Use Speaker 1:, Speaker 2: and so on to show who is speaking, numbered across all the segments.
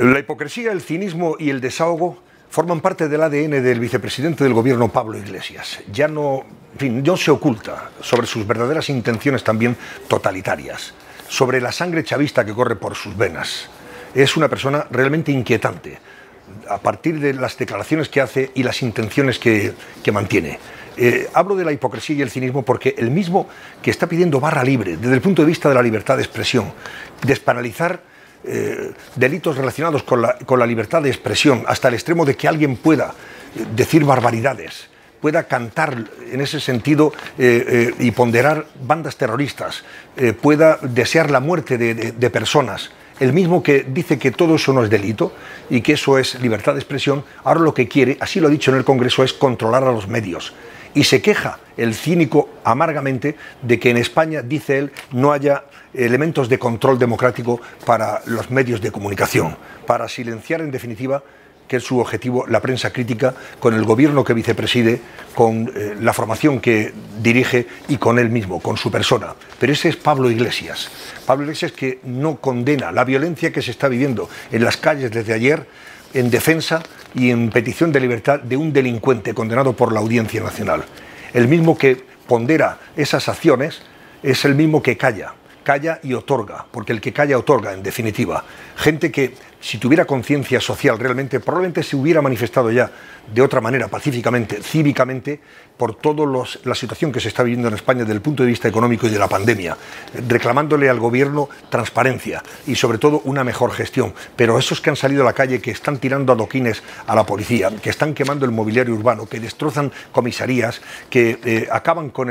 Speaker 1: La hipocresía, el cinismo y el desahogo forman parte del ADN del vicepresidente del gobierno, Pablo Iglesias. Ya no, en fin, no se oculta sobre sus verdaderas intenciones también totalitarias, sobre la sangre chavista que corre por sus venas. Es una persona realmente inquietante a partir de las declaraciones que hace y las intenciones que mantiene. Hablo de la hipocresía y el cinismo porque el mismo que está pidiendo barra libre desde el punto de vista de la libertad de expresión, despenalizar delitos relacionados con la libertad de expresión hasta el extremo de que alguien pueda decir barbaridades, pueda cantar en ese sentido y ponderar bandas terroristas, pueda desear la muerte de personas. El mismo que dice que todo eso no es delito y que eso es libertad de expresión, ahora lo que quiere, así lo ha dicho en el Congreso, es controlar a los medios. Y se queja el cínico amargamente de que en España, dice él, no haya elementos de control democrático para los medios de comunicación, para silenciar en definitiva, que es su objetivo, la prensa crítica, con el gobierno que vicepreside, con la formación que dirige y con él mismo, con su persona. Pero ese es Pablo Iglesias. Pablo Iglesias que no condena la violencia que se está viviendo en las calles desde ayer en defensa y en petición de libertad de un delincuente condenado por la Audiencia Nacional. El mismo que pondera esas acciones es el mismo que calla y otorga, porque el que calla otorga, en definitiva. Gente que, si tuviera conciencia social realmente, probablemente se hubiera manifestado ya de otra manera, pacíficamente, cívicamente, por toda la situación que se está viviendo en España desde el punto de vista económico y de la pandemia, reclamándole al gobierno transparencia y sobre todo una mejor gestión. Pero esos que han salido a la calle, que están tirando adoquines a la policía, que están quemando el mobiliario urbano, que destrozan comisarías, que acaban con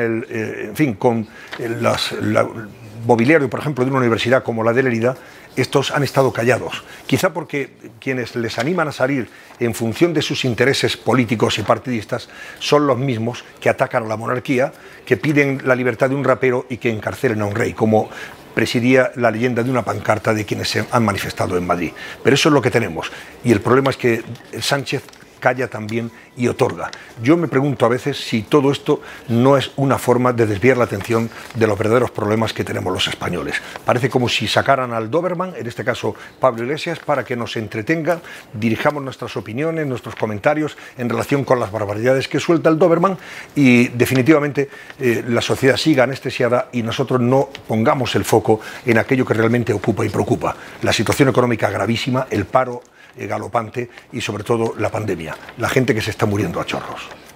Speaker 1: mobiliario, por ejemplo, de una universidad como la de Lérida, estos han estado callados. Quizá porque quienes les animan a salir en función de sus intereses políticos y partidistas son los mismos que atacan a la monarquía, que piden la libertad de un rapero y que encarcelen a un rey, como presidía la leyenda de una pancarta de quienes se han manifestado en Madrid. Pero eso es lo que tenemos. Y el problema es que Sánchez calla también y otorga. Yo me pregunto a veces si todo esto no es una forma de desviar la atención de los verdaderos problemas que tenemos los españoles. Parece como si sacaran al Doberman, en este caso Pablo Iglesias, para que nos entretenga, dirijamos nuestras opiniones, nuestros comentarios en relación con las barbaridades que suelta el Doberman y definitivamente la sociedad siga anestesiada y nosotros no pongamos el foco en aquello que realmente ocupa y preocupa. La situación económica gravísima, el paro galopante y sobre todo la pandemia, la gente que se está muriendo a chorros.